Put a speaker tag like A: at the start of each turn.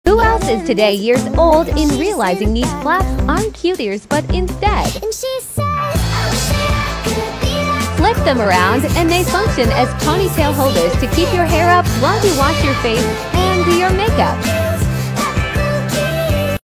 A: Who else is today years old in realizing these flaps aren't cute ears but instead flip them around and they function as ponytail holders to keep your hair up while you wash your face and do your makeup.